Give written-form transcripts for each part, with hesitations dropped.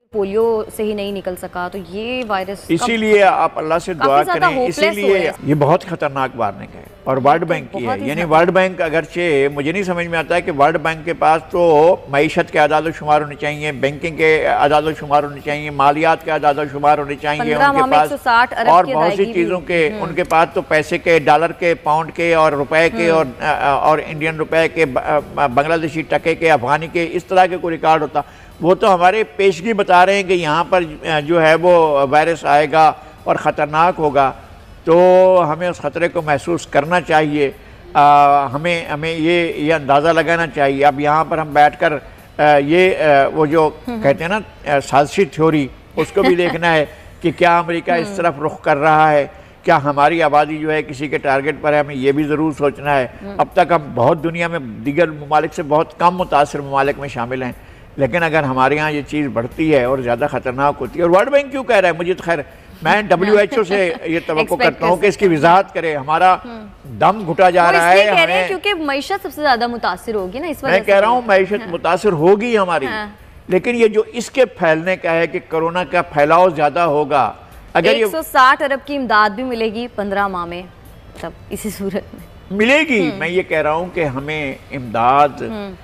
Polio سے ہی نہیں نکل سکا، تو یہ وائرس اسی لیے آپ اللہ سے دعا کریں، اسی لیے یہ بہت خطرناک وارننگ ہے اور ورلڈ بینک کی ہے. یعنی ورلڈ بینک اگرچہ مجھے نہیں سمجھ میں آتا ہے کہ ورلڈ بینک کے پاس تو معیشت کے اعداد و شمار ہونے چاہیے، بینکنگ کے اعداد و شمار ہونے چاہیے، مالیات کے اعداد و شمار ہونے چاہیے ان کے پاس، اور بہت سی چیزوں کے ان کے پاس تو پیسے کے، ڈالر کے، پاؤنڈ کے اور روپے کے اور انڈین روپے کے، بنگلہ دیشی ٹکے کے، افغانی کے، اس طرح کے کوئی ریکارڈ ہوتا. وہ تو ہمارے پیشگی بتا رہے ہیں کہ یہاں پر جو ہے وہ وائرس آئے گا اور خطرناک ہوگا، تو ہمیں اس خطرے کو محسوس کرنا چاہیے. ہمیں یہ اندازہ لگانا چاہیے. اب یہاں پر ہم بیٹھ کر وہ جو کہتے ہیں نا سازشی تھیوری، اس کو بھی دیکھنا ہے کہ کیا امریکہ اس طرف رخ کر رہا ہے، کیا ہماری آبادی جو ہے کسی کے ٹارگٹ پر ہے. ہمیں یہ بھی ضرور سوچنا ہے. اب تک ہم بہت دنیا میں دیگر ممالک سے بہت کم متاثر ممالک میں شامل ہیں، لیکن اگر ہمارے ہاں یہ چیز بڑھتی ہے اور زیادہ خطرناک ہوتی ہے، اور ورلڈ بینک کیوں کہہ رہا ہے، مجھے تو خیر میں WHO سے یہ توقع کرتا ہوں کہ اس کی وضاحت کرے. ہمارا دم گھٹا جا رہا ہے. کہہ رہے ہیں کیونکہ معیشت سب سے زیادہ متاثر ہوگی نا اس وجہ سے. میں کہہ رہا ہوں معیشت متاثر ہوگی ہماری، لیکن یہ جو اس کے پھیلنے کا ہے کہ کرونا کا پھیلاؤ زیادہ ہوگا. اگر 160 ارب کی امداد بھی ملے گی 15 ماہ میں، تب اسی صورت میں ملے گی. میں یہ کہہ رہا ہوں کہ ہمیں امداد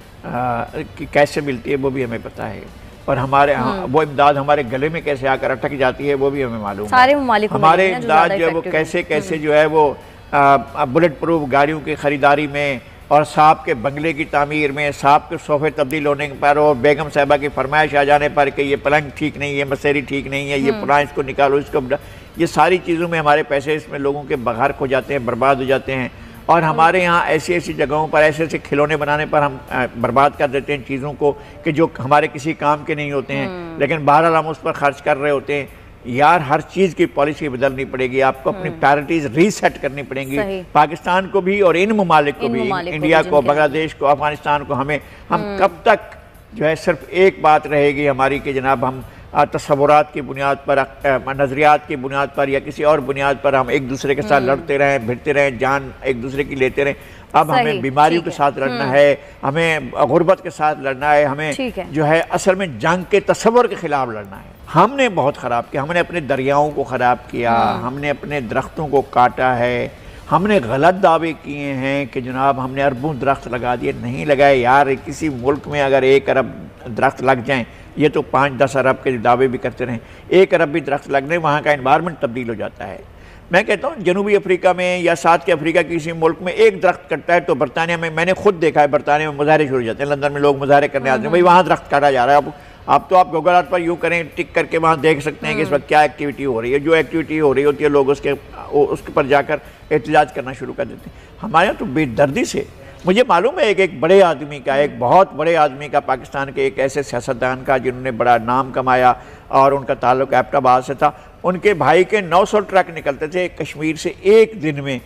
کیسے ملتی ہے وہ بھی ہمیں پتا ہے، اور وہ امداد ہمارے گلے میں کیسے آ کر اٹک جاتی ہے وہ بھی ہمیں معلوم ہے. سارے ممالک کو ہمارے امداد جو ہے وہ کیسے جو ہے وہ بلٹ پروف گاڑیوں کی خریداری میں، اور صاحب کے بنگلے کی تعمیر میں، صاحب کے صوفے تبدیل ہونے پر، اور بیگم صاحبہ کی فرمائش آ جانے پر کہ یہ پلنگ ٹھیک نہیں ہے، مسیری ٹھیک نہیں ہے، یہ پلان اس کو نکالو، اس کو یہ ساری چیزوں میں ہمارے پیسے اس میں لوگوں کے غرق ہو جاتے ہیں، برباد ہو جاتے ہیں. اور ہمارے یہاں ایسی جگہوں پر ایسے کھلونے بنانے پر ہم برباد کر دیتے ہیں چیزوں کو کہ جو ہمارے کسی کام کے نہیں ہوتے ہیں، لیکن بہرحال ہم اس پر خرچ کر رہے ہوتے ہیں. یار ہر چیز کی پالیسی بدلنی پڑے گی، آپ کو اپنی پرائرٹیز ری سیٹ کرنی پڑیں گی، پاکستان کو بھی اور ان ممالک کو بھی، انڈیا کو، بنگلہ دیش کو، افغانستان کو. ہم کب تک جو ہے صرف ایک بات رہے گی ہماری کہ جناب ہم تصورات کی بنیاد پر، نظریات کی بنیاد پر یا کسی اور بنیاد پر ہم ایک دوسرے کے ساتھ لڑتے رہیں، بھڑتے رہیں، جان ایک دوسرے کی لیتے رہیں. اب ہمیں بیماریوں کے ساتھ لڑنا ہے، ہمیں غربت کے ساتھ لڑنا ہے، ہمیں جو ہے اصل میں جنگ کے تصور کے خلاف لڑنا ہے. ہم نے بہت خراب کیا، ہم نے اپنے دریاؤں کو خراب کیا، ہم نے اپنے درختوں کو کاٹا ہے، ہم نے غلط دعوے کیے ہیں کہ جناب ہم نے اربوں درخت لگا دیے. نہیں لگائے یار. کسی ملک میں اگر 1 ارب درخت لگ جائیں، یہ تو 5-10 ارب کے دعوے بھی کرتے رہیں، 1 ارب بھی درخت لگنے وہاں کا انوائرمنٹ تبدیل ہو جاتا ہے. میں کہتا ہوں جنوبی افریقہ میں یا ساتھ کے افریقہ کسی ملک میں 1 درخت کٹتا ہے تو برطانیہ میں نے خود دیکھا ہے، برطانیہ میں مظاہرے شروع ہو جاتے ہیں. لندن میں لوگ مظاہرے کرنے آتے ہیں، بھائی وہاں درخت کاٹا جا رہا ہے. آپ گوگل ارتھ پر یوں کریں، ٹک کر کے وہاں دیکھ سکتے ہیں کہ اس وقت کیا ایکٹیویٹی ہو رہی ہے. جو ایکٹیویٹی ہو رہی ہوتی ہے لوگ اس کے پر جا کر احتجاج کرنا شروع کر دیتے ہیں. ہمارے یہاں تو بے دردی سے مجھے معلوم ہے ایک بڑے آدمی کا، ایک بہت بڑے آدمی کا، پاکستان کے ایک ایسے سیاستدان کا جنہوں نے بڑا نام کمایا اور ان کا تعلق ایبٹ آباد سے تھا. ان کے بھائی کے 900 ٹرک نکلتے تھے کشمیر سے ایک دن میں،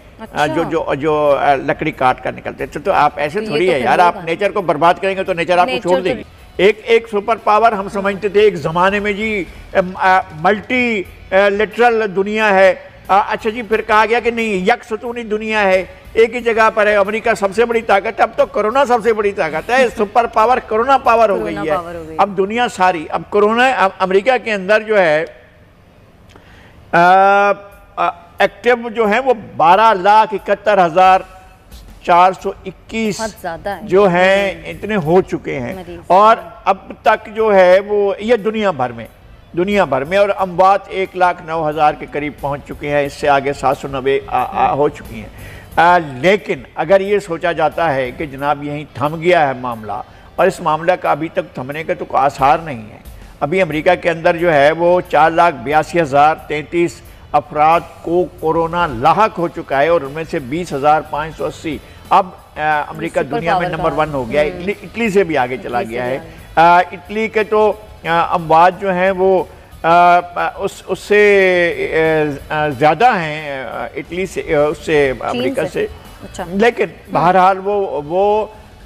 جو لکڑی کاٹ کر نکلتے تھے. تو آپ ایسے تھوڑی ہے یار، آپ نیچر کو برباد کریں گے تو نیچر آپ کو چھوڑ دے گی. ایک سپر پاور ہم سمجھتے تھے ایک زمانے میں جی ملٹی لیٹرل دنیا ہے. اچھا جی پھر کہا گیا کہ نہیں، یک ستونی دنیا ہے، ایک ہی جگہ پر ہے. امریکہ سب سے بڑی طاقت ہے، اب تو کرونا سب سے بڑی طاقت ہے. سپر پاور کرونا پاور ہو گئی ہے. اب دنیا ساری، اب کرونا امریکہ کے اندر جو ہے ایکٹیو جو ہیں وہ 12,71,421 جو ہیں اتنے ہو چکے ہیں. اور اب تک جو ہے وہ یہ دنیا بھر میں اور اموات 1,09,000 کے قریب پہنچ چکے ہیں. اس سے آگے 790 ہو چکی ہیں. لیکن اگر یہ سوچا جاتا ہے کہ جناب یہیں تھم گیا ہے معاملہ، اور اس معاملہ کا ابھی تک تھمنے کا تو کوئی آثار نہیں ہے. ابھی امریکہ کے اندر جو ہے وہ 4,82,033 افراد کو کورونا لاحق ہو چکا ہے، اور ان میں سے 20,580 اب امریکہ دنیا میں نمبر 1 ہو گیا ہے. اٹلی سے بھی آگے چلا گیا ہے. اٹلی کے تو اموات جو ہیں وہ اس سے زیادہ ہیں اٹلی سے، اس سے امریکہ سے. لیکن بہرحال وہ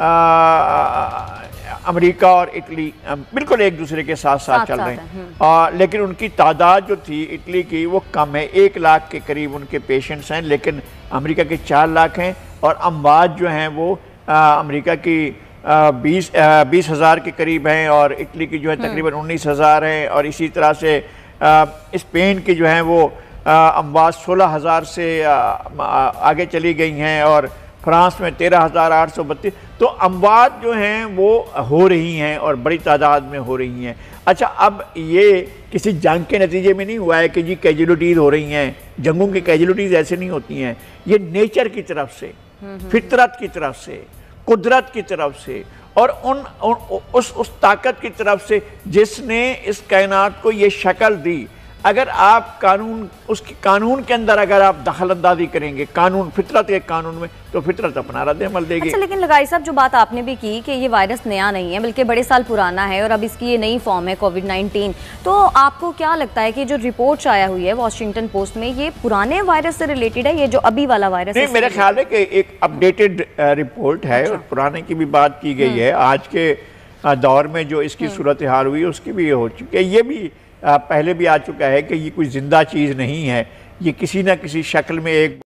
امریکہ اور اٹلی بالکل ایک دوسرے کے ساتھ چل رہے ہیں. لیکن ان کی تعداد جو تھی اٹلی کی وہ کم ہے، 1 لاکھ کے قریب ان کے پیشنٹس ہیں، لیکن امریکہ کے 4 لاکھ ہیں. اور اموات جو ہیں وہ امریکہ کی 20,000 کے قریب ہیں، اور اٹلی کی جو ہے تقریباً 19,000 ہیں، اور اسی طرح سے اسپین کی جو ہیں وہ اموات 16,000 سے آگے چلی گئی ہیں، اور فرانس میں 13,832۔ تو اموات جو ہیں وہ ہو رہی ہیں اور بڑی تعداد میں ہو رہی ہیں۔ اچھا، اب یہ کسی جنگ کے نتیجے میں نہیں ہوا ہے کہ جی کیجولٹیز ہو رہی ہیں، جنگوں کی کیجولٹیز ایسے نہیں ہوتی ہیں، یہ نیچر کی طرف سے، فطرت کی طرف سے، قدرت کی طرف سے، اور اس طاقت کی طرف سے جس نے اس کائنات کو یہ شکل دی۔ اگر آپ قانون کے اندر اگر آپ دخل اندازی کریں گے، فطرت کے قانون میں، تو فطرت اپنا رد عمل دے گی۔ اچھا، لیکن لگائی صاحب جو بات آپ نے بھی کی کہ یہ وائرس نیا نہیں ہے بلکہ بڑے سال پرانا ہے، اور اب اس کی یہ نئی فارم ہے کووڈ-19، تو آپ کو کیا لگتا ہے کہ جو رپورٹ آیا ہوئی ہے واشنگٹن پوسٹ میں، یہ پرانے وائرس سے ریلیٹڈ ہے، یہ جو ابھی والا وائرس ہے؟ نہیں، میرا خیال ہے کہ ایک اپڈیٹڈ رپورٹ ہے، اور پرانے کی بھی بات کی گئی ہے۔ آج کے دور میں جو اس کی صورتحال ہوئی اس کی بھی یہ ہو چکی ہے، یہ بھی پہلے بھی آ چکا ہے کہ یہ کوئی زندہ چیز نہیں ہے، یہ کسی نہ کسی شکل میں ایک